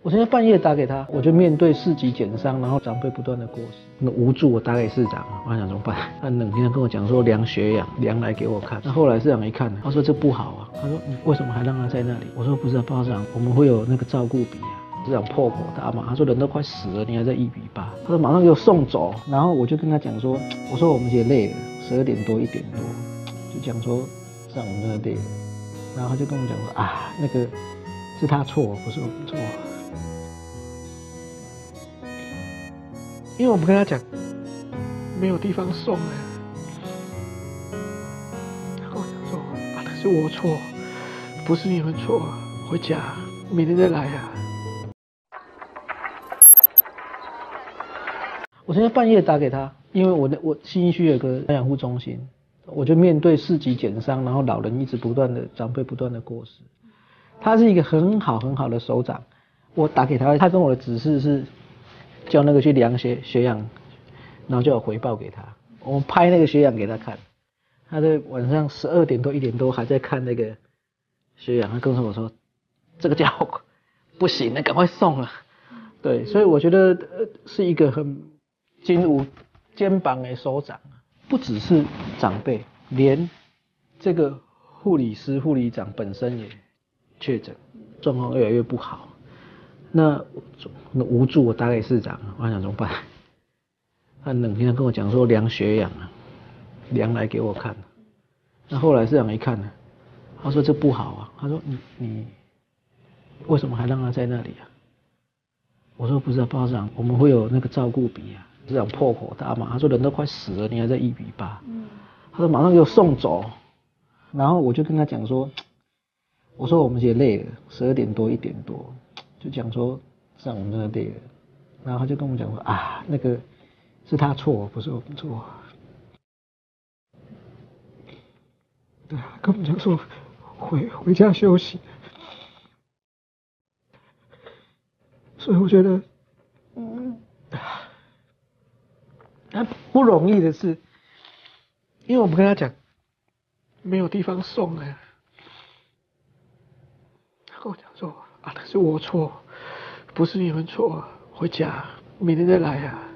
我现在半夜打给他，我就面对4级减伤，然后长辈不断的过世，那无助。我打给市长，我想怎么办？他冷静的跟我讲说量血氧，量来给我看。那后来市长一看，他说这不好啊，他说你为什么还让他在那里？我说不是啊，报市长，我们会有那个照顾比啊。市长破口大骂，他说人都快死了，你还在1比8，他说马上给我送走。然后我就跟他讲说，我说我们也累了，12点多1点多，就讲说市长我们真的累了。然后他就跟我讲说啊，那个是他错，不是我们错。因为我们跟他讲没有地方送了，他跟我讲说啊，那是我错，不是你们错，回家，明天再来啊。我现在半夜打给他，因为我信义区有个养护中心，我就面对4级减伤，然后老人一直长辈不断的过世。他是一个很好的首长，我打给他，他跟我的指示是叫那个去量血氧，然后就有回报给他。我们拍那个血氧给他看，他在晚上12点多1点多还在看那个血氧，他跟我说这个家伙不行了，赶快送了。对，所以我觉得是一个很有肩膀的首长，不只是长辈，连这个护理师、护理长本身也确诊，状况越来越不好。那无助，我打给市长，我想怎么办？他冷静的跟我讲说量血氧啊，量来给我看。那后来市长一看呢，他说这不好啊，他说你为什么还让他在那里啊？我说不是啊，报市长，我们会有那个照顾比啊。市长破口大骂，他说人都快死了，你还在1比8。他说马上给我送走。然后我就跟他讲说，我说我们也累了，12点多1点多，就讲说市长我们真的累了。然后他就跟我讲说啊，那个是他错，不是我们错。对啊，跟我们讲说回家休息。所以我觉得，他不容易的是，因为我们跟他讲没有地方送了，他跟我讲说啊，那是我错，不是你们错，回家，明天再来啊。